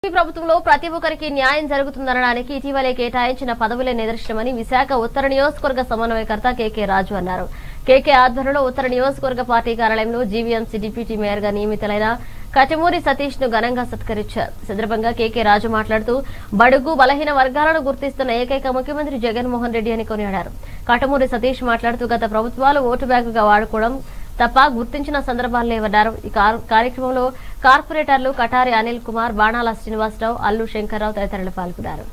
ప్రభుత్వంలో ప్రతి ఒక్కరికి న్యాయం జరుగుతుందనడానికి ఇటీవలే కేటాయించిన పదవులే నిదర్శనమని విశాఖ ఉత్తర నియోజకవర్గ సమన్వయకర్త కేకే రాజు అన్నారు. కేకే ఆధ్వర్యంలో ఉత్తర నియోజకవర్గ పార్టీ కార్యాలయంలో జీవీఎంసీ డిప్యూటీ మేయర్ గా నియమితులైన కటమూరి సతీష్ ను ఘనంగా సత్కరించారు. సందర్భంగా కేకే రాజు మాట్లాడుతూ బడుగు బలహీన వర్గాలను గుర్తిస్తున్న ఏకైక ముఖ్యమంత్రి జగన్మోహన్ రెడ్డి అని కొనియాడారు. కటమూరి సతీష్ మాట్లాడుతూ గత ప్రభుత్వాలు ఓటు బ్యాంకుగా వాడుకోవడం తప్ప గుర్తించిన సందర్భాలు లేవన్నారు. ఈ కార్యక్రమంలో కార్పొరేటర్లు కటారి అనిల్ కుమార్, బాణాల శ్రీనివాసరావు, అల్లు శంకర్రావు తదితరులు పాల్గొన్నారు.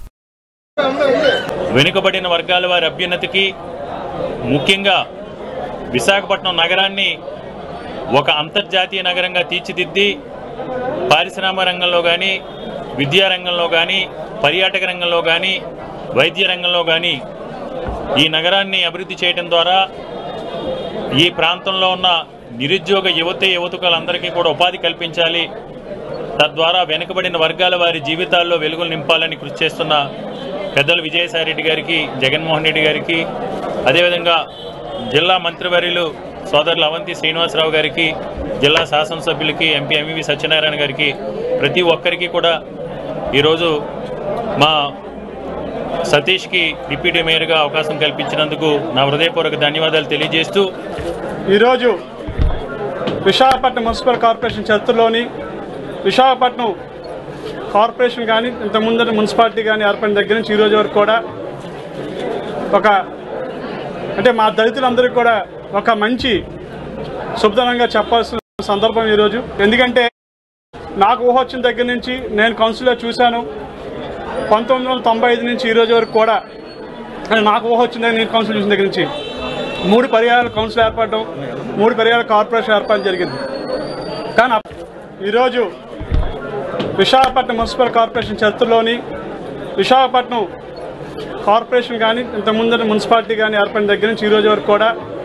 వెనుకబడిన వర్గాల వారి అభ్యున్నతికి ముఖ్యంగా విశాఖపట్నం నగరాన్ని ఒక అంతర్జాతీయ నగరంగా తీర్చిదిద్ది పారిశ్రామిక రంగంలో కానీ, విద్యారంగంలో కానీ, పర్యాటక రంగంలో కానీ, వైద్య రంగంలో కానీ ఈ నగరాన్ని అభివృద్ధి చేయడం ద్వారా ఈ ప్రాంతంలో ఉన్న నిరుద్యోగ యువతులందరికీ కూడా ఉపాధి కల్పించాలి, తద్వారా వెనుకబడిన వర్గాల వారి జీవితాల్లో వెలుగులు నింపాలని కృషి చేస్తున్న పెద్దలు విజయసాయిరెడ్డి గారికి, జగన్మోహన్ రెడ్డి గారికి, అదేవిధంగా జిల్లా మంత్రివర్యులు సోదరులు అవంతి శ్రీనివాసరావు గారికి, జిల్లా శాసనసభ్యులకి, ఎంపీ ఎంవి సత్యనారాయణ గారికి, ప్రతి ఒక్కరికి కూడా ఈరోజు మా సతీష్కి డిప్యూటీ మేయర్గా అవకాశం కల్పించినందుకు నా హృదయపూర్వక ధన్యవాదాలు తెలియజేస్తూ, ఈరోజు విశాఖపట్నం మున్సిపల్ కార్పొరేషన్ చరిత్రలోని విశాఖపట్నం కార్పొరేషన్ కానీ ఇంతకుముందు మున్సిపాలిటీ కానీ ఏర్పడిన దగ్గర నుంచి ఈరోజు వరకు కూడా మా దళితులందరికీ కూడా ఒక మంచి శుభదనంగా చెప్పాల్సిన సందర్భం ఈరోజు. ఎందుకంటే నాకు ఊహ వచ్చిన దగ్గర నుంచి నేను కౌన్సిల్లో చూశాను. 1995 నుంచి ఈరోజు వరకు కూడా నాకు ఊహ వచ్చిన నేను కౌన్సిల్ చూసిన దగ్గర నుంచి 3 పర్యాయాలు కౌన్సిల్ ఏర్పడడం, 3 పర్యాయాల కార్పొరేషన్ ఏర్పడడం జరిగింది. కానీ ఈరోజు విశాఖపట్నం మున్సిపల్ కార్పొరేషన్ చరిత్రలోని విశాఖపట్నం కార్పొరేషన్ కానీ ఇంతకుముందు మున్సిపాలిటీ కానీ ఏర్పడిన దగ్గర నుంచి ఈరోజు వరకు కూడా